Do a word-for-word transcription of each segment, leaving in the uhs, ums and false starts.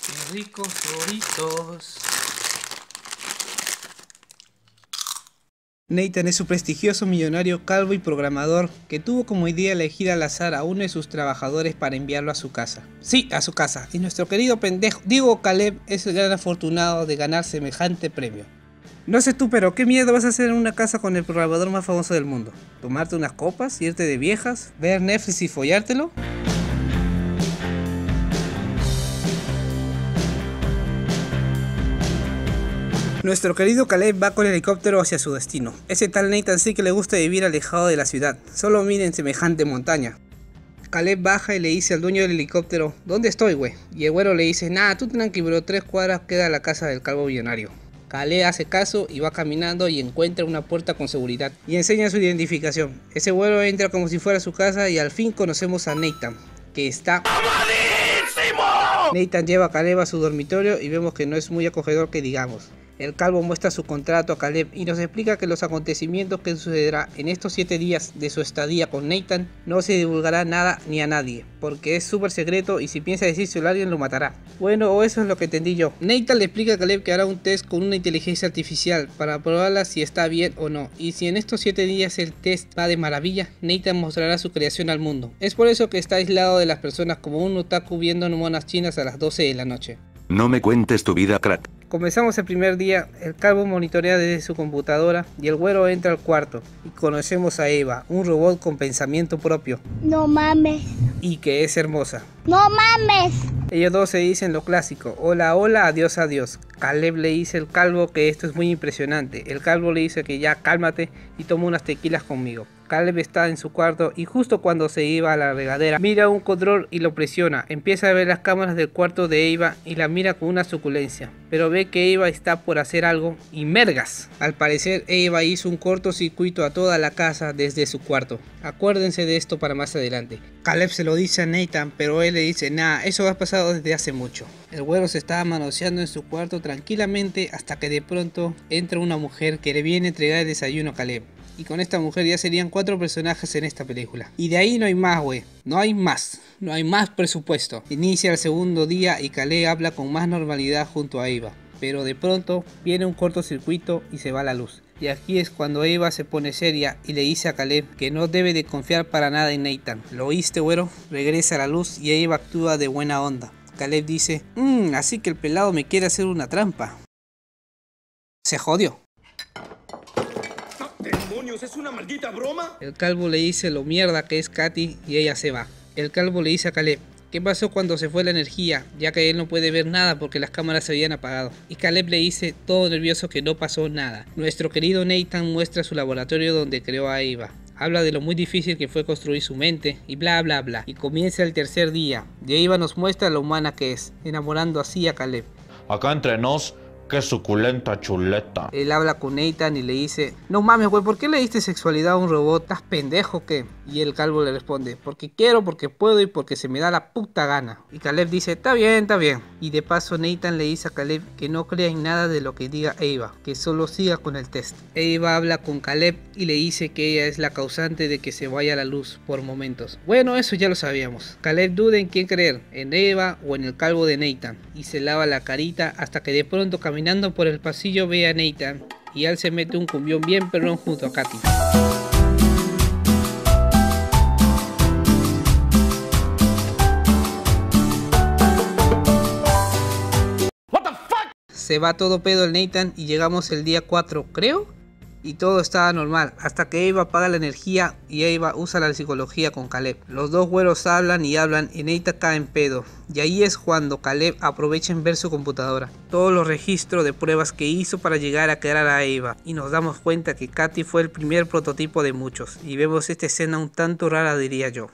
Qué ricos Doritos. Nathan es un prestigioso millonario calvo y programador que tuvo como idea elegir al azar a uno de sus trabajadores para enviarlo a su casa. Sí, a su casa. Y nuestro querido pendejo, digo Caleb, es el gran afortunado de ganar semejante premio. No sé tú, pero ¿qué miedo vas a hacer en una casa con el programador más famoso del mundo? ¿Tomarte unas copas, irte de viejas, ver Netflix y follártelo? Nuestro querido Caleb va con el helicóptero hacia su destino. Ese tal Nathan sí que le gusta vivir alejado de la ciudad. Solo miren semejante montaña. Caleb baja y le dice al dueño del helicóptero, ¿dónde estoy, güey? Y el güero le dice, nah, tú tranquilo, bro, tres cuadras queda la casa del calvo millonario. Caleb hace caso y va caminando y encuentra una puerta con seguridad y enseña su identificación. Ese güero entra como si fuera su casa y al fin conocemos a Nathan, que está... ¡amadísimo! Nathan lleva a Caleb a su dormitorio y vemos que no es muy acogedor que digamos. El calvo muestra su contrato a Caleb y nos explica que los acontecimientos que sucederá en estos siete días de su estadía con Nathan no se divulgará nada ni a nadie, porque es súper secreto y si piensa decírselo a alguien lo matará. Bueno, o eso es lo que entendí yo. Nathan le explica a Caleb que hará un test con una inteligencia artificial para probarla si está bien o no, y si en estos siete días el test va de maravilla, Nathan mostrará su creación al mundo. Es por eso que está aislado de las personas como un otaku viendo monas chinas a las doce de la noche. No me cuentes tu vida, crack. Comenzamos el primer día, el calvo monitorea desde su computadora y el güero entra al cuarto y conocemos a Eva, un robot con pensamiento propio. No mames. Y que es hermosa. No mames. Ellos dos se dicen lo clásico, hola hola, adiós adiós. Caleb le dice al calvo que esto es muy impresionante. El calvo le dice que ya cálmate y toma unas tequilas conmigo. Caleb está en su cuarto y justo cuando se iba a la regadera mira un control y lo presiona. Empieza a ver las cámaras del cuarto de Eva y la mira con una suculencia, pero ve que Eva está por hacer algo y mergas. Al parecer Eva hizo un cortocircuito a toda la casa desde su cuarto. Acuérdense de esto para más adelante. Caleb se lo dice a Nathan, pero él le dice, nah, eso ha pasado desde hace mucho. El güero se estaba manoseando en su cuarto tranquilamente hasta que de pronto entra una mujer que le viene a entregar el desayuno a Caleb. Y con esta mujer ya serían cuatro personajes en esta película. Y de ahí no hay más, güey. No hay más. No hay más presupuesto. Inicia el segundo día y Caleb habla con más normalidad junto a Eva. Pero de pronto viene un cortocircuito y se va la luz. Y aquí es cuando Eva se pone seria y le dice a Caleb que no debe de confiar para nada en Nathan. ¿Lo oíste, güero? Regresa la luz y Eva actúa de buena onda. Caleb dice, mmm, así que el pelado me quiere hacer una trampa. Se jodió. ¡Demonios! ¿Es una maldita broma? El calvo le dice lo mierda que es Katy y ella se va. El calvo le dice a Caleb, ¿qué pasó cuando se fue la energía? Ya que él no puede ver nada porque las cámaras se habían apagado. Y Caleb le dice todo nervioso que no pasó nada. Nuestro querido Nathan muestra su laboratorio donde creó a Eva. Habla de lo muy difícil que fue construir su mente y bla bla bla. Y comienza el tercer día. Y Eva nos muestra lo humana que es, enamorando así a Caleb. Acá entre nos, qué suculenta chuleta. Él habla con Nathan y le dice, no mames, güey, ¿por qué le diste sexualidad a un robot? ¿Estás pendejo o qué? Y el calvo le responde, porque quiero, porque puedo y porque se me da la puta gana. Y Caleb dice, está bien, está bien. Y de paso Nathan le dice a Caleb que no crea en nada de lo que diga Eva, que solo siga con el test. Eva habla con Caleb y le dice que ella es la causante de que se vaya la luz por momentos. Bueno, eso ya lo sabíamos. Caleb duda en quién creer, en Eva o en el calvo de Nathan. Y se lava la carita hasta que de pronto caminando por el pasillo ve a Nathan y él se mete un cumbión bien perrón junto a Katy. Se va todo pedo el Nathan y llegamos el día cuatro, creo, y todo estaba normal, hasta que Eva apaga la energía y Eva usa la psicología con Caleb. Los dos güeros hablan y hablan y Nathan cae en pedo, y ahí es cuando Caleb aprovecha en ver su computadora, todos los registros de pruebas que hizo para llegar a crear a Eva, y nos damos cuenta que Katy fue el primer prototipo de muchos, y vemos esta escena un tanto rara, diría yo.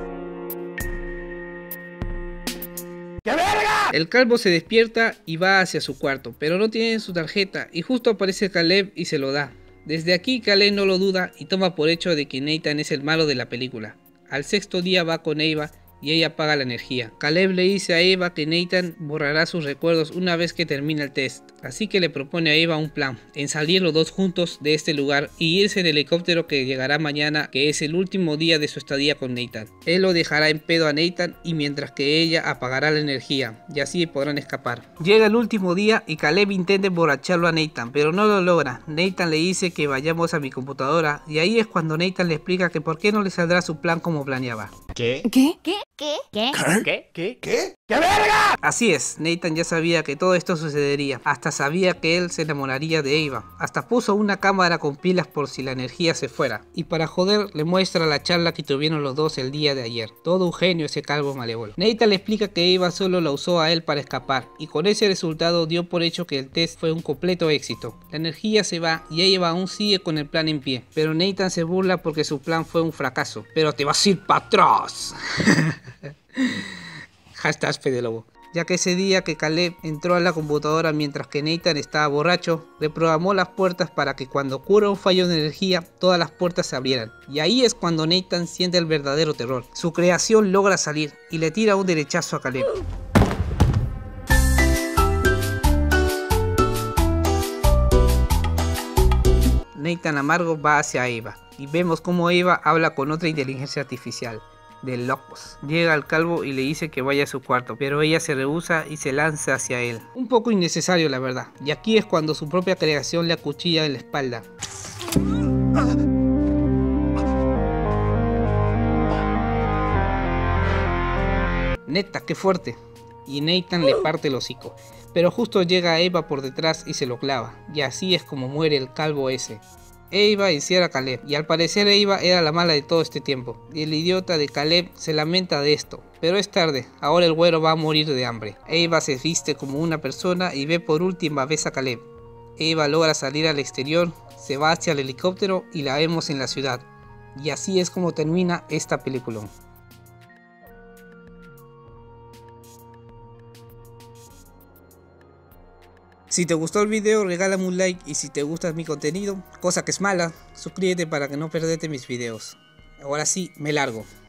¡Qué verga! El calvo se despierta y va hacia su cuarto, pero no tiene su tarjeta y justo aparece Caleb y se lo da. Desde aquí Caleb no lo duda y toma por hecho de que Nathan es el malo de la película. Al sexto día va con Eva y ella apaga la energía. Caleb le dice a Eva que Nathan borrará sus recuerdos una vez que termine el test, así que le propone a Eva un plan, en salir los dos juntos de este lugar y irse en el helicóptero que llegará mañana, que es el último día de su estadía con Nathan. Él lo dejará en pedo a Nathan y mientras que ella apagará la energía, y así podrán escapar. Llega el último día y Caleb intenta emborracharlo a Nathan, pero no lo logra. Nathan le dice que vayamos a mi computadora y ahí es cuando Nathan le explica que por qué no le saldrá su plan como planeaba. ¿Qué? ¿Qué? ¿Qué? ¿Qué? ¿Qué? ¿Qué? ¿Qué? ¿Qué? ¡Qué verga! Así es, Nathan ya sabía que todo esto sucedería, hasta sabía que él se enamoraría de Eva, hasta puso una cámara con pilas por si la energía se fuera, y para joder le muestra la charla que tuvieron los dos el día de ayer. Todo un genio ese calvo malévolo. Nathan le explica que Eva solo la usó a él para escapar, y con ese resultado dio por hecho que el test fue un completo éxito. La energía se va y Eva aún sigue con el plan en pie, pero Nathan se burla porque su plan fue un fracaso. Pero te vas a ir para atrás. Hashtag Fede Lobo. Ya que ese día que Caleb entró a la computadora mientras que Nathan estaba borracho, reprogramó las puertas para que cuando ocurra un fallo de energía, todas las puertas se abrieran. Y ahí es cuando Nathan siente el verdadero terror. Su creación logra salir y le tira un derechazo a Caleb. Nathan amargo va hacia Eva y vemos como Eva habla con otra inteligencia artificial. De locos. Llega al calvo y le dice que vaya a su cuarto, pero ella se rehúsa y se lanza hacia él. Un poco innecesario la verdad, y aquí es cuando su propia creación le acuchilla en la espalda. Neta, qué fuerte. Y Nathan le parte el hocico, pero justo llega Eva por detrás y se lo clava, y así es como muere el calvo ese. Eva encierra a Caleb, y al parecer Eva era la mala de todo este tiempo, y el idiota de Caleb se lamenta de esto, pero es tarde, ahora el güero va a morir de hambre. Eva se viste como una persona y ve por última vez a Caleb. Eva logra salir al exterior, se va hacia el helicóptero y la vemos en la ciudad, y así es como termina esta película. Si te gustó el video, regálame un like, y si te gusta mi contenido, cosa que es mala, suscríbete para que no perderte mis videos. Ahora sí, me largo.